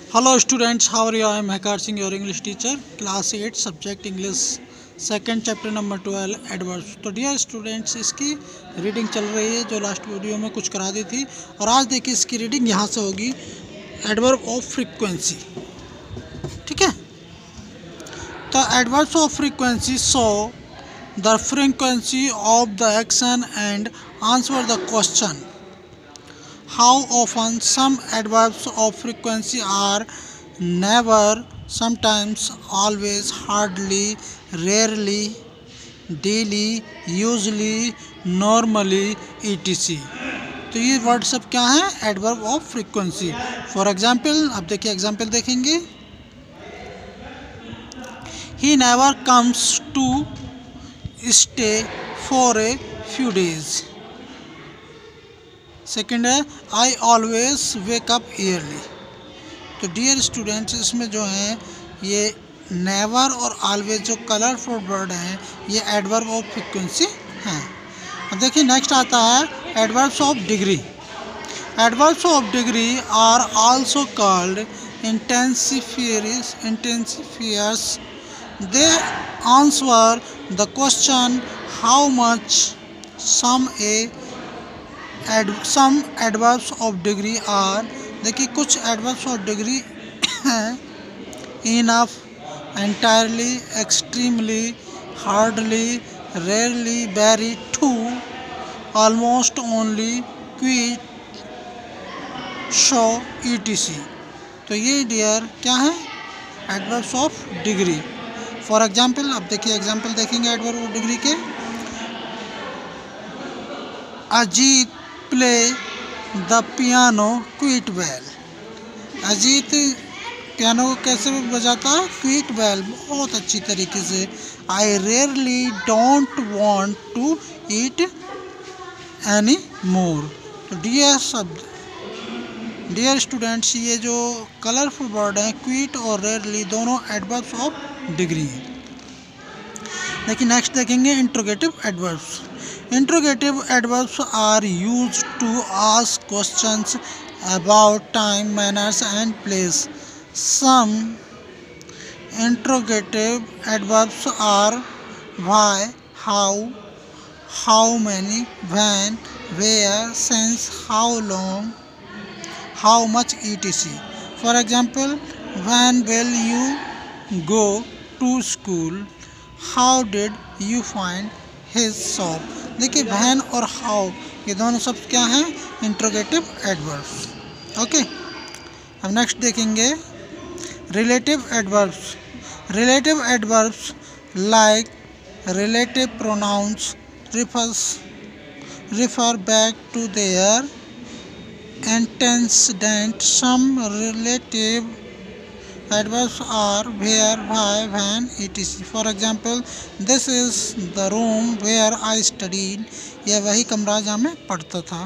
Hello students, how are you? I am Hekar Singh, your English teacher, class 8 subject English, second chapter number 12 adverbs। तो dear students, इसकी reading चल रही है जो last video में कुछ करा दी थी, और आज देखिए इसकी रीडिंग यहाँ से होगी। एडवर्ब ऑफ फ्रीक्वेंसी, ठीक है। तो adverbs of frequency show the frequency of the action and answer the question. How often some adverbs of frequency are never, sometimes, always, hardly, rarely, daily, usually, normally, etc। तो ये word सब क्या हैं? Adverb of frequency. For example, अब देखिए example देखेंगे। He never comes to stay for a few days। Second है I always wake up early. तो डियर स्टूडेंट्स, इसमें जो है ये नेवर और ऑलवेज जो कलरफुल वर्ड हैं ये एडवर्ब ऑफ फ्रीक्वेंसी हैं। अब देखिए नेक्स्ट आता है adverbs of degree. Adverbs of degree are also called intensifiers. They answer the question how much. Some adverbs of degree are, देखिए कुछ एडवर्ब्स ऑफ डिग्री हैं। Enough, entirely, extremely, hardly, rarely, very, too, almost, only, quite, so, ETC. तो ये dear क्या है? Adverbs of degree. For example, अब देखिए example देखेंगे एडवर्ब ऑफ डिग्री के। Ajit play the piano quite well. Ajit piano को कैसे बजाता है? क्विट वेल, बहुत अच्छी तरीके से। I rarely don't want to eat any more. तो डियर शब्द, डियर स्टूडेंट्स, ये जो कलरफुल वर्ड हैं क्विट और रेयरली, दोनों एडवर्ब्स ऑफ डिग्री हैं। लेकिन नेक्स्ट देखेंगे interrogative adverbs. Interrogative adverbs are used to ask questions about time, manners, and place. Some interrogative adverbs are why, how many, when, where, since, how long, how much, etc. For example, when will you go to school? How did you find his shop? देखिए when और how ये दोनों शब्द क्या हैं? Interrogative adverbs. Okay, अब next देखेंगे relative adverbs. Relative adverbs like relative pronouns refer back to their antecedent. Some relative adverbs are where, why, when, etc. For example, this is the room where I studied. यह वही कमरा जहाँ मैं पढ़ता था।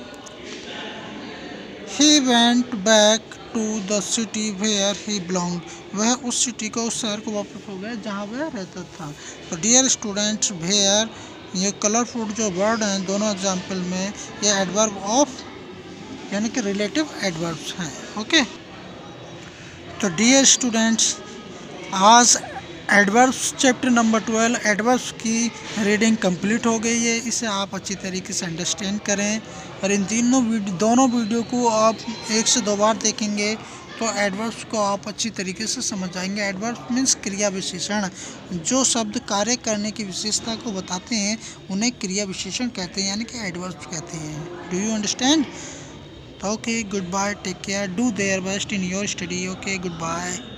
He went back to the city where he belonged. वह उस city को, उस शहर को वापस हो गया जहाँ वह रहता था। तो डियर स्टूडेंट्स, वेयर, ये कलरफुल जो वर्ड हैं दोनों एग्जाम्पल में, ये एडवर्ब ऑफ यानी कि रिलेटिव एडवर्ब्स हैं। ओके, तो डियर स्टूडेंट्स, आज एडवर्ब्स चैप्टर नंबर 12 एडवर्ब्स की रीडिंग कंप्लीट हो गई है। इसे आप अच्छी तरीके से अंडरस्टैंड करें, और इन दोनों वीडियो को आप 1 से 2 बार देखेंगे तो एडवर्ब्स को आप अच्छी तरीके से समझ जाएंगे। एडवर्ब्स मीन्स क्रिया विशेषण, जो शब्द कार्य करने की विशेषता को बताते हैं उन्हें क्रिया विशेषण कहते हैं, यानी कि एडवर्ब्स कहते हैं। Do you understand? Okay, goodbye, take care, do their best in your study. Okay, goodbye.